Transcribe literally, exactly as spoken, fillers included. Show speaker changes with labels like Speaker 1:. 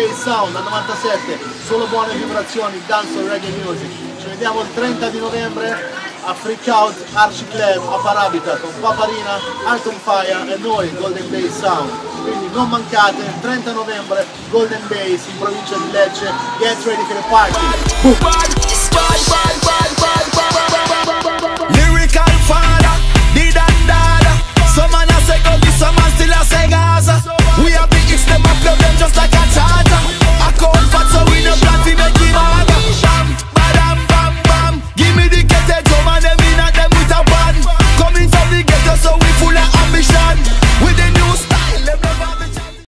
Speaker 1: Bass Sound al novantasette, solo buone vibrazioni, dancehall, reggae music. Ci vediamo il trenta di novembre a Freak Out Archie Club a Parabita con Paparina, Art on Fire e noi Golden Bass Sound. Quindi non mancate, il trenta novembre Golden Bass in provincia di Lecce. Get ready for the party.